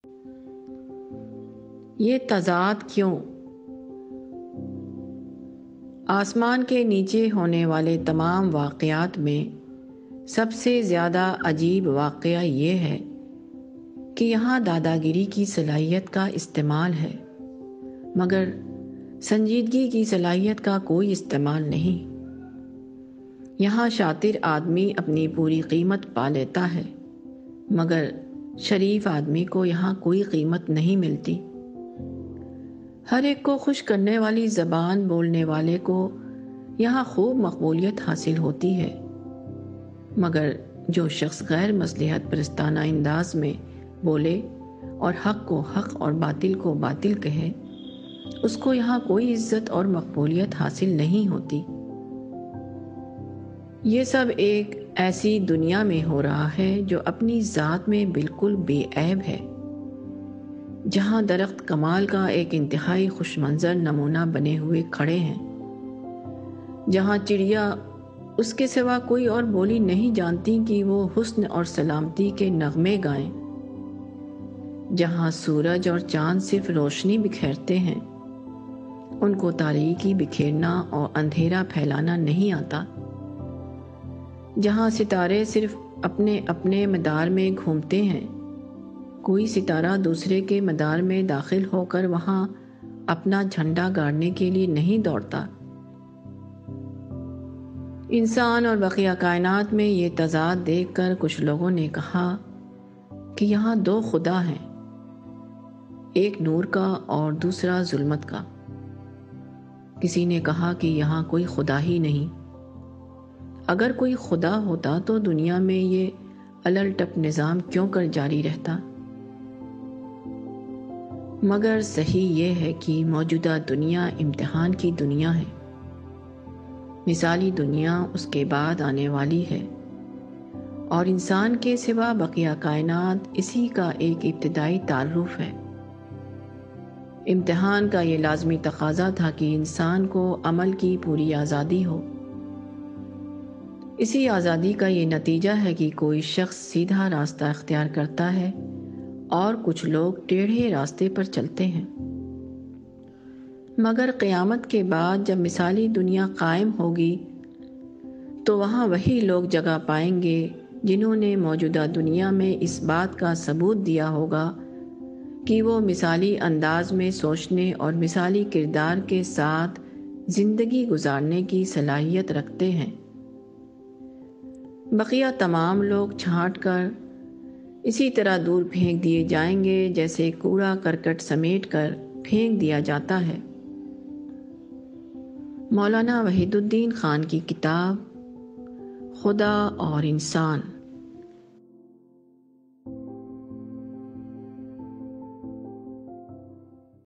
یہ تضاد کیوں؟ آسمان کے نیچے ہونے والے تمام واقعات میں سب سے زیادہ عجیب واقعہ یہ ہے کہ یہاں داداگیری کی صلاحیت کا استعمال ہے، مگر سنجیدگی کی صلاحیت کا کوئی استعمال نہیں۔ یہاں شاطر آدمی اپنی پوری قیمت پا لیتا ہے، مگر شریف آدمی کو یہاں کوئی قیمت نہیں ملتی۔ ہر ایک کو خوش کرنے والی زبان بولنے والے کو یہاں خوب مقبولیت حاصل ہوتی ہے، مگر جو شخص غیر مصلحت پرستانہ انداز میں بولے اور حق کو حق اور باطل کو باطل کہے، اس کو یہاں کوئی عزت اور مقبولیت حاصل نہیں ہوتی۔ یہ سب ایک ایسی دنیا میں ہو رہا ہے جو اپنی ذات میں بالکل بے عیب ہے، جہاں درخت کمال کا ایک انتہائی خوش منظر نمونہ بنے ہوئے کھڑے ہیں، جہاں چڑیا اس کے سوا کوئی اور بولی نہیں جانتی کہ وہ حسن اور سلامتی کے نغمے گائیں، جہاں سورج اور چاند صرف روشنی بکھیرتے ہیں، ان کو تاریکی بکھیرنا اور اندھیرا پھیلانا نہیں آتا، جہاں ستارے صرف اپنے اپنے مدار میں گھومتے ہیں، کوئی ستارہ دوسرے کے مدار میں داخل ہو کر وہاں اپنا جھنڈا گاڑنے کے لیے نہیں دوڑتا۔ انسان اور بقیہ کائنات میں یہ تضاد دیکھ کر کچھ لوگوں نے کہا کہ یہاں دو خدا ہیں، ایک نور کا اور دوسرا ظلمت کا۔ کسی نے کہا کہ یہاں کوئی خدا ہی نہیں۔ اگر کوئی خدا ہوتا تو دنیا میں یہ الٹ نظام کیوں کر جاری رہتا؟ مگر صحیح یہ ہے کہ موجودہ دنیا امتحان کی دنیا ہے، مثالی دنیا اس کے بعد آنے والی ہے، اور انسان کے سوا بقیہ کائنات اسی کا ایک ابتدائی تعارف ہے۔ امتحان کا یہ لازمی تقاضا تھا کہ انسان کو عمل کی پوری آزادی ہو۔ اسی آزادی کا یہ نتیجہ ہے کہ کوئی شخص سیدھا راستہ اختیار کرتا ہے اور کچھ لوگ ٹیڑھے راستے پر چلتے ہیں۔ مگر قیامت کے بعد جب مثالی دنیا قائم ہوگی تو وہاں وہی لوگ جگہ پائیں گے جنہوں نے موجودہ دنیا میں اس بات کا ثبوت دیا ہوگا کہ وہ مثالی انداز میں سوچنے اور مثالی کردار کے ساتھ زندگی گزارنے کی صلاحیت رکھتے ہیں۔ بقیہ تمام لوگ چھانٹ کر اسی طرح دور پھینک دیے جائیں گے جیسے کوڑا کرکٹ سمیٹ کر پھینک دیا جاتا ہے۔ مولانا وحید الدین خان کی کتاب خدا اور انسان۔